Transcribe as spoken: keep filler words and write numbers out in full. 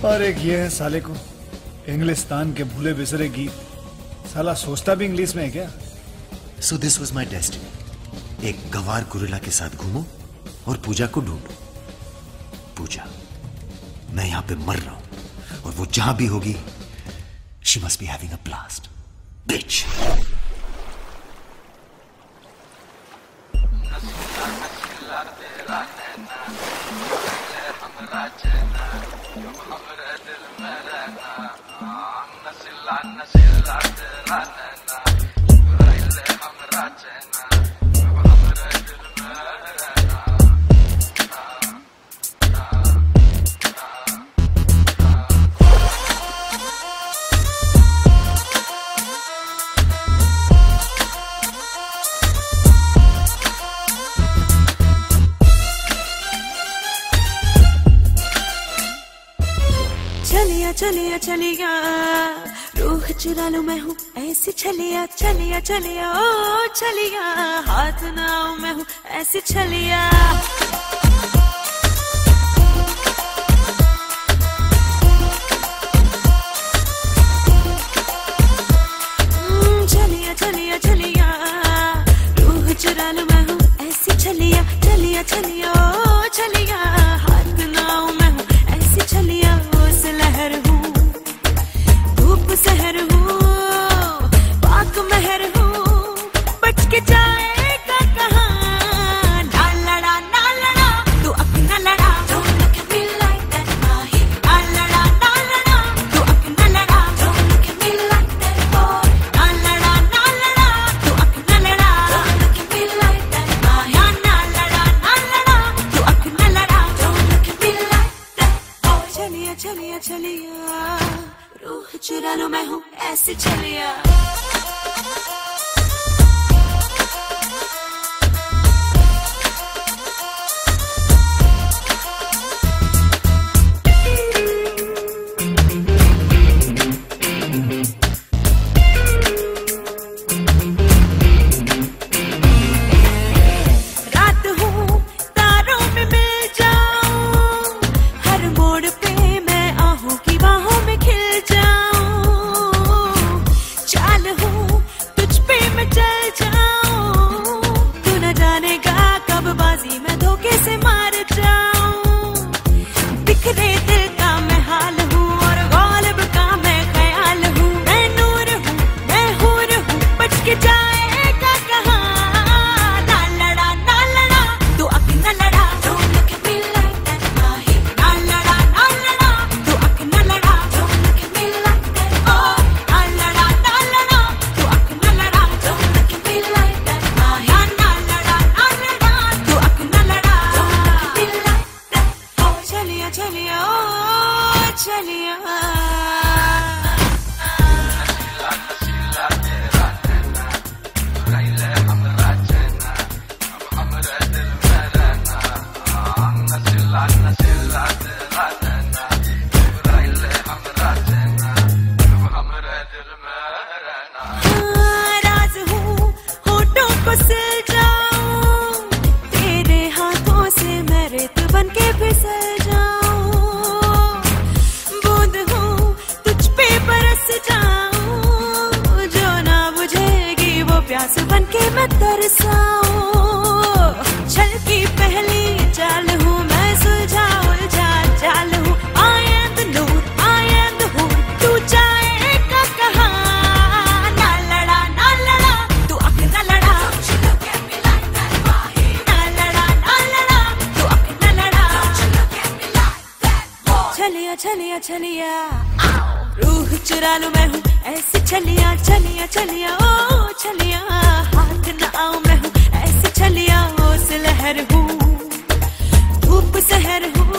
और एक ये है साले को इंग्लिस्तान के भूले बिसरे गीत, साला सोचता भी इंग्लिश में है क्या? So this was my destiny. एक गवार गुरिल्ला के साथ घूमो और पूजा को ढूंढो। पूजा, मैं यहां पे मर रहा हूं और वो जहां भी होगी, she must be having a blast, bitch. चलिया चलिया चलिया रूह चुरा लूं मैं हूँ ऐसी छलिया, चलिया चलिया ओ चलिया, हाथ ना आऊं मैं हूँ ऐसी छलिया। चलिया चलिया चलिया रूह चुरा लूं मैं हूँ ऐसी छलिया, चलिया चलिया ओ चलिया, हाथ ना आऊं मैं हूँ ऐसी छलिया। लहर हूँ, धूप सहर हूँ, पाक महर हूँ, बच के जाएगा कहाँ? ना लड़ा ना लड़ा तू अपना लड़ा, don't look at me like that माही। ना लड़ा ना लड़ा तू अपना लड़ा, don't look at me like that boy। ना लड़ा ना लड़ा तू अपना लड़ा, don't look at me like that माही। ना लड़ा ना लड़ा तू अपना लड़ा, don't look at me like that boy। चलिया चलिया चलिया रूह चुरा लूं मैं हूँ ऐसी छलिया। रात हूँ तारों में मिल जाऊं, हर मोड़ पे मैं आहू की बाहों में खिल जाऊं। चाल हूँ तुझ पे मैं चल जाऊं, तू न जानेगा कब बाजी मैं धोखे से मार जाऊं। बिखरे दिल का मैं हाल हूँ और गालिब का मैं ख्याल हूँ। मैं नूर हूँ मैं हूर हूँ, बच के जाएगा कहाँ? ना लड़ा ना लड़ा तू अपना लड़ा, don't look at me like that माही। ना लड़ा ना लड़ा तू अपना लड़ा, don't look at me like that oh। ना लड़ा ना लड़ा तू अपना लड़ा, don't look at me like that माही। ना लड़ा ना लड़ा तू अपना लड़ा, don't look at me like that oh। चलिया चलिया ओ चलिया। राज हूँ होठों को सिल जाऊं, तेरे हाथों से मैं रेत बन के फिसल जाऊं। बूंद हूँ तुझ पे बरस जाऊं, जो ना बुझेगी वो प्यास बन के मैं तरसाऊं। छल की पहली चाल हूँ मैं, सुलझा उलझा चाल हूँ। I am the Noor I am the हूर, तू जाएगा कहाँ? ना लड़ा ना लड़ा तू अपना लड़ा, don't you look at me like that माही। ना लड़ा ना लड़ा तू अपना लड़ा, don't you look at me like that boy। चलिया चलिया चलिया रूह चुरा लूं मैं हूँ ऐसी छलिया, चलिया चलिया ओ चलिया, हाथ न आऊं मैं हूँ ऐसी छलिया। ओस लहर हूँ धूप सहर हूँ,